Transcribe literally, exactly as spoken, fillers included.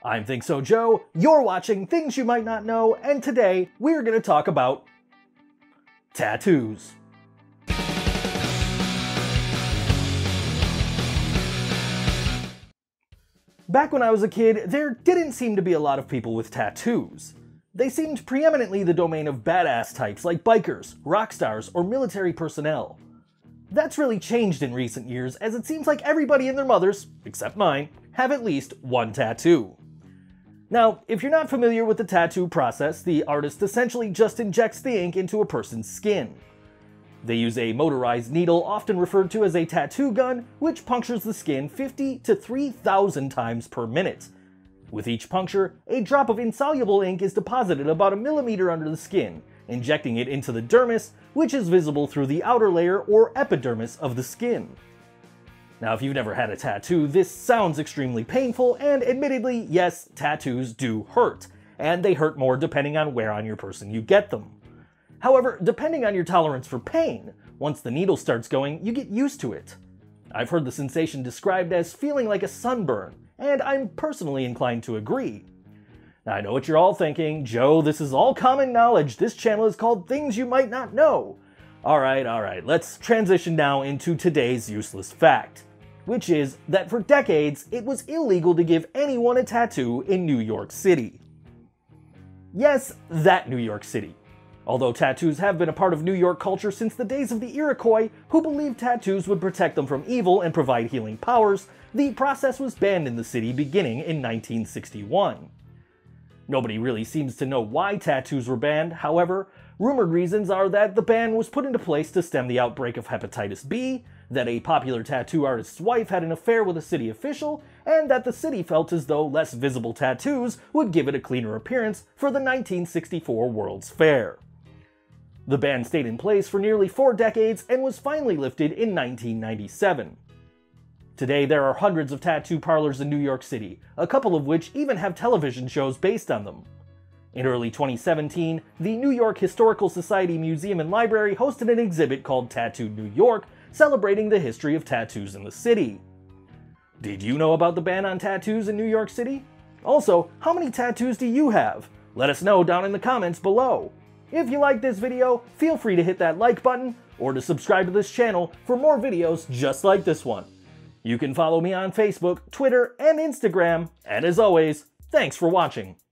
I'm Think So Joe, you're watching Things You Might Not Know, and today we're going to talk about tattoos. Back when I was a kid, there didn't seem to be a lot of people with tattoos. They seemed preeminently the domain of badass types like bikers, rock stars, or military personnel. That's really changed in recent years, as it seems like everybody and their mothers, except mine, have at least one tattoo. Now, if you're not familiar with the tattoo process, the artist essentially just injects the ink into a person's skin. They use a motorized needle, often referred to as a tattoo gun, which punctures the skin fifty to three thousand times per minute. With each puncture, a drop of insoluble ink is deposited about a millimeter under the skin, injecting it into the dermis, which is visible through the outer layer or epidermis of the skin. Now, if you've never had a tattoo, this sounds extremely painful, and admittedly, yes, tattoos do hurt, and they hurt more depending on where on your person you get them. However, depending on your tolerance for pain, once the needle starts going, you get used to it. I've heard the sensation described as feeling like a sunburn, and I'm personally inclined to agree. Now, I know what you're all thinking, Joe, this is all common knowledge, this channel is called Things You Might Not Know. Alright, alright, let's transition now into today's useless fact, which is that for decades, it was illegal to give anyone a tattoo in New York City. Yes, that New York City. Although tattoos have been a part of New York culture since the days of the Iroquois, who believed tattoos would protect them from evil and provide healing powers, the process was banned in the city beginning in nineteen sixty-one. Nobody really seems to know why tattoos were banned, however, rumored reasons are that the ban was put into place to stem the outbreak of hepatitis B, that a popular tattoo artist's wife had an affair with a city official, and that the city felt as though less visible tattoos would give it a cleaner appearance for the nineteen sixty-four World's Fair. The ban stayed in place for nearly four decades and was finally lifted in nineteen ninety-seven. Today, there are hundreds of tattoo parlors in New York City, a couple of which even have television shows based on them. In early twenty seventeen, the New York Historical Society Museum and Library hosted an exhibit called Tattooed New York, celebrating the history of tattoos in the city. Did you know about the ban on tattoos in New York City? Also, how many tattoos do you have? Let us know down in the comments below. If you like this video, feel free to hit that like button, or to subscribe to this channel for more videos just like this one. You can follow me on Facebook, Twitter, and Instagram, and as always, thanks for watching.